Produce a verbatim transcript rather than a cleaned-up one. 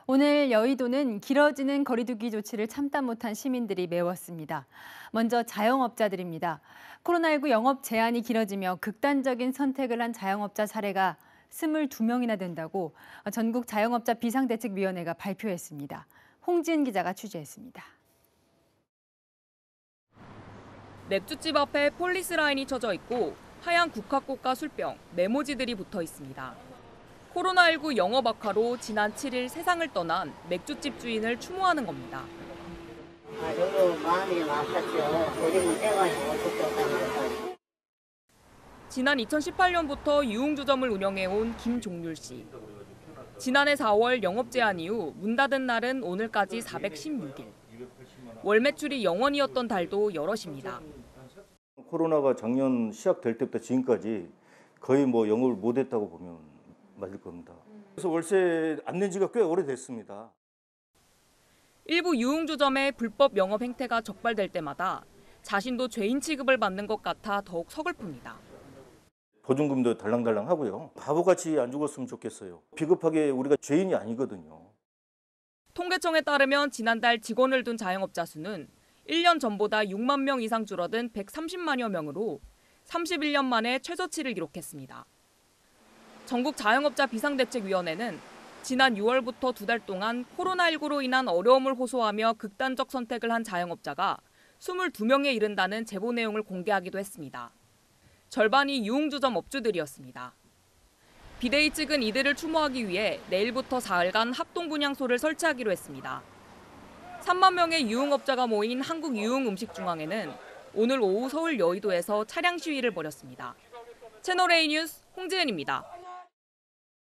오늘 여의도는 길어지는 거리두기 조치를 참다 못한 시민들이 메웠습니다. 먼저 자영업자들입니다. 코로나십구 영업 제한이 길어지며 극단적인 선택을 한 자영업자 사례가 이십이 명이나 된다고 전국 자영업자 비상대책위원회가 발표했습니다. 홍지은 기자가 취재했습니다. 맥주집 앞에 폴리스 라인이 쳐져 있고 하얀 국화꽃과 술병, 메모지들이 붙어 있습니다. 코로나십구 영업 악화로 지난 칠 일 세상을 떠난 맥주집 주인을 추모하는 겁니다. 아, 저도 마음이 좀 아팠죠. 고집을 떼가지고 어떻게 없다는 지난 이천십팔 년부터 유흥주점을 운영해온 김종률 씨. 지난해 사월 영업 제한 이후 문 닫은 날은 오늘까지 사백십육 일. 월 매출이 영 원이었던 달도 여럿입니다. 코로나가 작년 시작될 때부터 지금까지 거의 뭐 영업을 못했다고 보면 맞을 겁니다. 그래서 월세 안 낸 지가 꽤 오래됐습니다. 일부 유흥주점의 불법 영업 행태가 적발될 때마다 자신도 죄인 취급을 받는 것 같아 더욱 서글픕니다. 보증금도 달랑달랑 하고요. 바보같이 안 죽었으면 좋겠어요. 비겁하게 우리가 죄인이 아니거든요. 통계청에 따르면 지난달 직원을 둔 자영업자 수는 일 년 전보다 육만 명 이상 줄어든 백삼십만여 명으로 삼십일 년 만에 최저치를 기록했습니다. 전국 자영업자 비상대책위원회는 지난 유월부터 두 달 동안 코로나십구로 인한 어려움을 호소하며 극단적 선택을 한 자영업자가 이십이 명에 이른다는 제보 내용을 공개하기도 했습니다. 절반이 유흥주점 업주들이었습니다. 비대위 측은 이들을 추모하기 위해 내일부터 사흘간 합동분향소를 설치하기로 했습니다. 삼만 명의 유흥업자가 모인 한국유흥음식중앙회는 오늘 오후 서울 여의도에서 차량 시위를 벌였습니다. 채널A 뉴스 홍지은입니다.